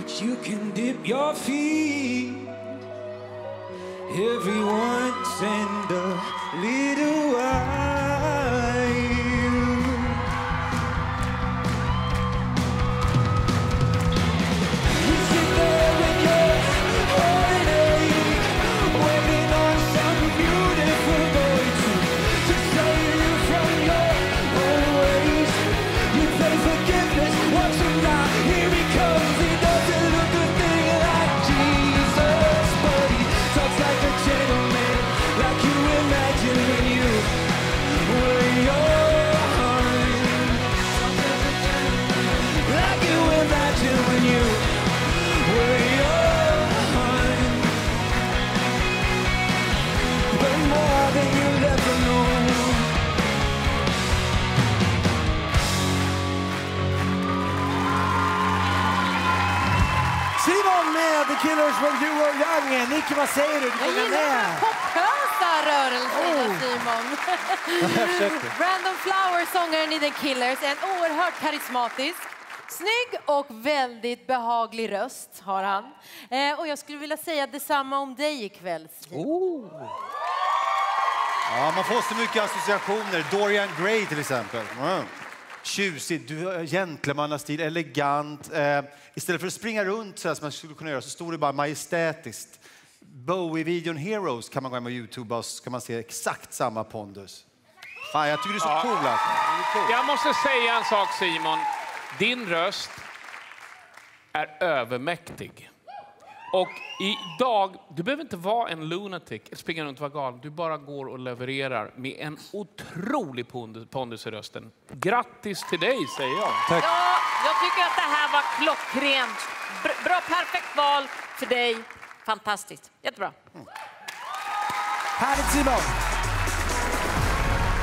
but you can dip your feet every once in a little while. You sit there with your heartache, waiting on some beautiful boy to save you from your own ways. You play forgiveness, watch him now, here he comes. He doesn't look a thing like Jesus, but he talks like a gentleman, like you imagine when you were young. Like you imagine when you were young. But more than you'll ever know. Simon med The Killers When You Were Young. Nicky, vad säger du? Du Jag kommer gillar de med. här poppösa rörelserna, Simon. Brandon Flowers, sångaren i The Killers, en oerhört karismatisk, snygg och väldigt behaglig röst har han. Och jag skulle vilja säga detsamma om dig ikväll, Simon. Ja, man får så mycket associationer. Dorian Gray till exempel. Tjusig, du har gentlemannastil, elegant. Istället för att springa runt så här som man skulle kunna göra så står det bara majestätiskt. Bowie-videon Heroes kan man gå hem och YouTube och så kan man se exakt samma pondus. Fan, jag tycker du är så cool alltså. Jag måste säga en sak, Simon. Din röst är övermäktig. Och idag, du behöver inte vara en lunatic, springa runt och vara galen. Du bara går och levererar med en otrolig pondus i rösten. Grattis till dig, säger jag. Tack. Ja, jag tycker att det här var klockrent. Bra, perfekt val för dig. Fantastiskt. Jättebra. Härligt, Simon.